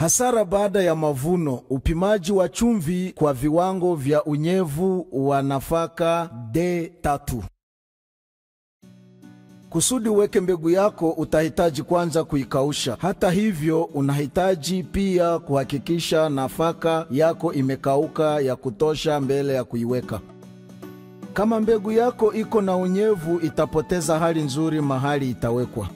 Hasara baada ya mavuno, upimaji wa chumvi kwa viwango vya unyevu wa nafaka D3. Kusudi uweke mbegu yako utahitaji kwanza kuikausha. Hata hivyo unahitaji pia kuhakikisha nafaka yako imekauka ya kutosha mbele ya kuiweka. Kama mbegu yako iko na unyevu itapoteza hali nzuri mahali itawekwa.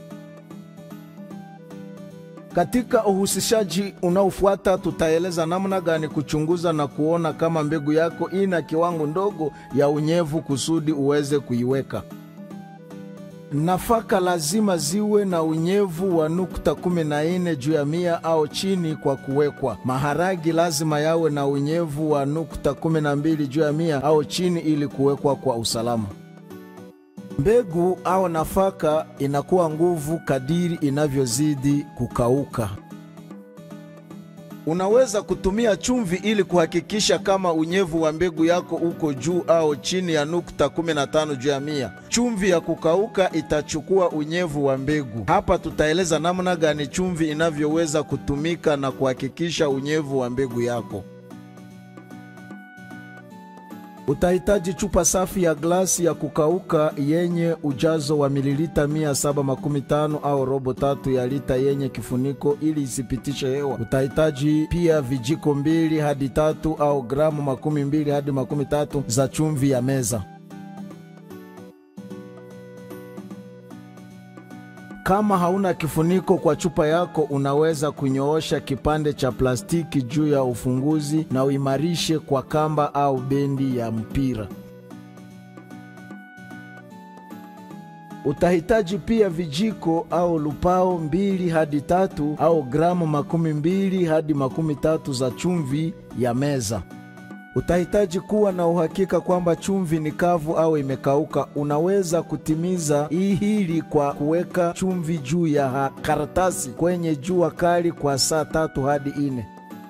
Katika uhusishaji unaofuata tutaeleza namna gani kuchunguza na kuona kama mbegu yako ina kiwango ndogo ya unyevu kusudi uweze kuiweka. Nafaka lazima ziwe na unyevu wa 14 juu ya 100 au chini kwa kuwekwa. Maharagi lazima yawe na unyevu wa 12 juu ya 100 au chini ili kuwekwa kwa usalama. Mbegu au nafaka inakuwa nguvu kadiri inavyozidi kukauka. Unaweza kutumia chumvi ili kuhakikisha kama unyevu wa mbegu yako uko juu au chini ya 15 juu ya 100. Chumvi ya kukauka itachukua unyevu wa mbegu. Hapa tutaeleza namna gani chumvi inavyoweza kutumika na kuhakikisha unyevu wa mbegu yako. Utahitaji chupa safi ya glasi ya kukauka yenye ujazo wa mililita 750 au robo tatu ya lita yenye kifuniko ili isipitishe hewa. Utahitaji pia vijiko 2 hadi 3 au gramu 12 hadi 13 za chumvi ya meza. Kama hauna kifuniko kwa chupa yako, unaweza kunyoosha kipande cha plastiki juu ya ufunguzi na uimarishe kwa kamba au bendi ya mpira. Utahitaji pia vijiko au lupao 2 hadi 3 au gramu 12 hadi 13 za chumvi ya meza. Utahitaji kuwa na uhakika kwamba chumvi ni kavu au imekauka. Unaweza kutimiza hili kwa kuweka chumvi juu ya karatasi kwenye jua kali kwa saa 3 hadi 4.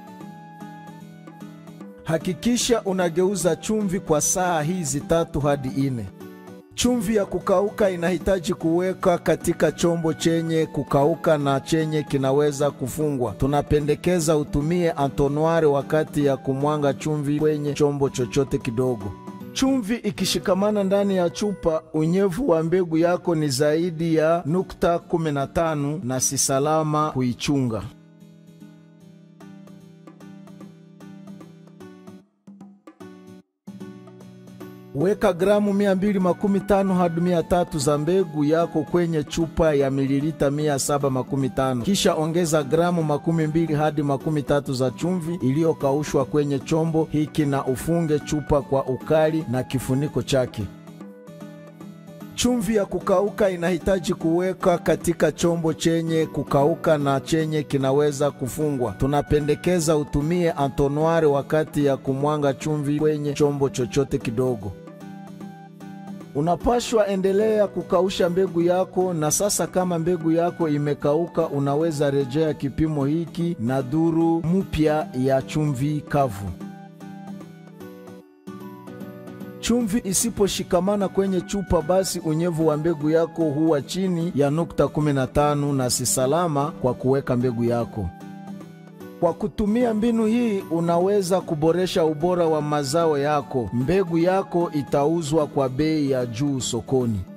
Hakikisha unageuza chumvi kwa saa hizi 3 hadi 4. Chumvi ya kukauka inahitaji kuweka katika chombo chenye kukauka na chenye kinaweza kufungwa. Tunapendekeza utumie entonnoir wakati ya kumwanga chumvi kwenye chombo chochote kidogo. Chumvi ikishikamana ndani ya chupa, unyevu wa mbegu yako ni zaidi ya 15 na si salama kuichunga. Weka gramu 215 hadi 300 za mbegu yako kwenye chupa ya mililita 750. Kisha ongeza gramu 12 hadi 13 za chumvi iliyokaushwa kwenye chombo hiki na ufunge chupa kwa ukali na kifuniko chake. Chumvi ya kukauka inahitaji kuweka katika chombo chenye kukauka na chenye kinaweza kufungwa. Tunapendekeza utumie entonnoir wakati ya kumwanga chumvi kwenye chombo chochote kidogo. Unapashwa endelea kukausha mbegu yako, na sasa kama mbegu yako imekauka unaweza rejea kipimo hiki na duru mpya ya chumvi kavu. Chumvi isiposhikamana kwenye chupa, basi unyevu wa mbegu yako huwa chini ya 15 na si salama kwa kuweka mbegu yako. Kwa kutumia mbinu hii unaweza kuboresha ubora wa mazao yako. Mbegu yako itauzwa kwa bei ya juu sokoni.